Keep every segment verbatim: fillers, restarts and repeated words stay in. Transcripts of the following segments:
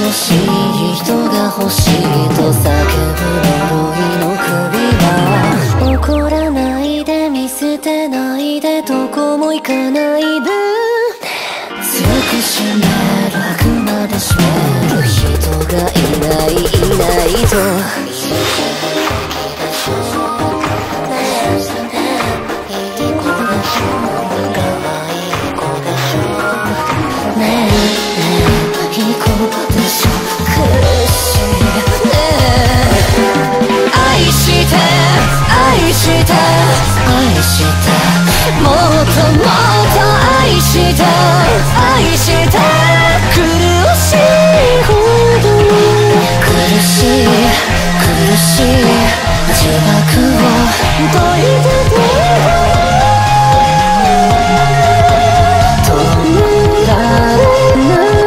欲しい人が欲しいと叫ぶ呪いの首は怒らないで見捨てないでどこも行かないで強く締めるあくまで締める人がいないいないと愛して愛してもっともっと愛して愛して苦しいほど苦しい苦しい呪縛を解いて止められない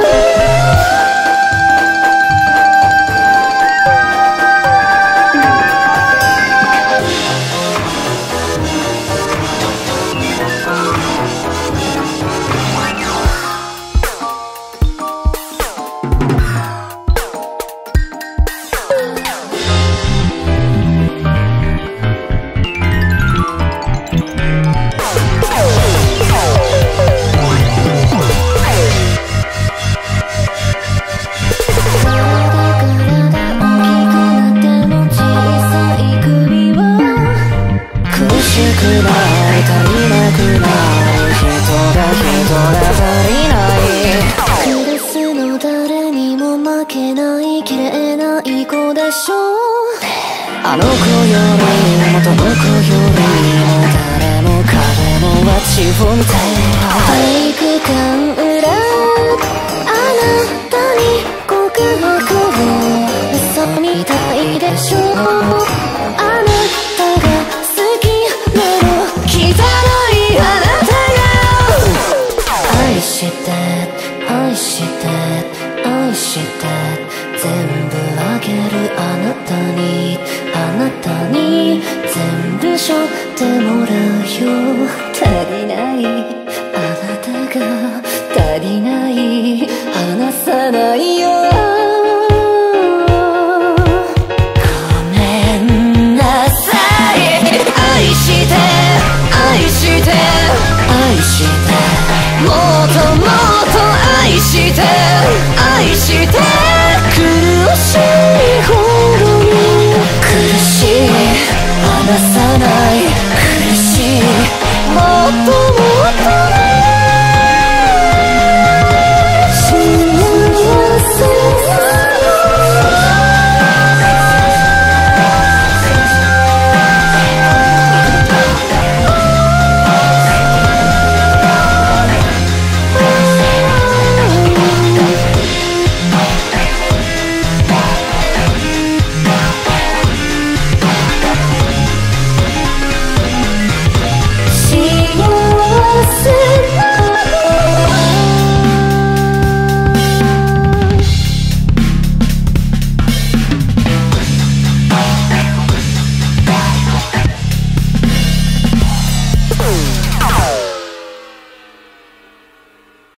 あの子よりも元の子よりも誰も彼もは自分で体育館裏あなたに告白を嘘みたいでしょあなたが好きなの汚いあなたが愛して愛して愛して全部あげるあなたにあなたに全部背負ってもらうよ足りないあなたが足りない離さないよ